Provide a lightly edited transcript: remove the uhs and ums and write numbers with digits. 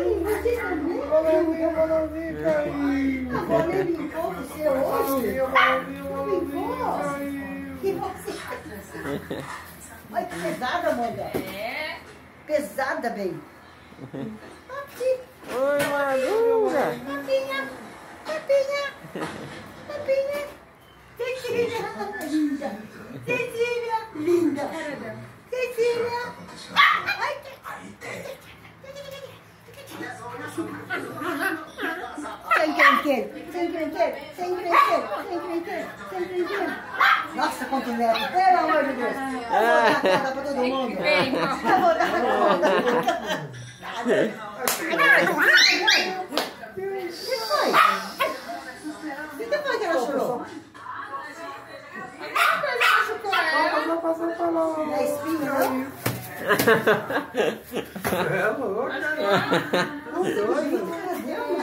você também? A bolinha caiu. A bolinha limpou você hoje? Não limpou? E você? Olha que pesada, Amanda. É. Pesada, bem. Aqui. Oi, Madura. Papinha. Papinha. Papinha. Cecília. Linda. Cecília. Linda. Cecília. Ai, sem brinquedo, sem brinquedo, sem brinquedo, sem brinquedo, sem brinquedo. Nossa, quanto neto, pelo amor de Deus. Eu vou dar casa pra todo mundo. Eu vou dar casa. O que foi? O que foi que ela chorou? Passou pra lá. É espinha, não? É louco. Cadê,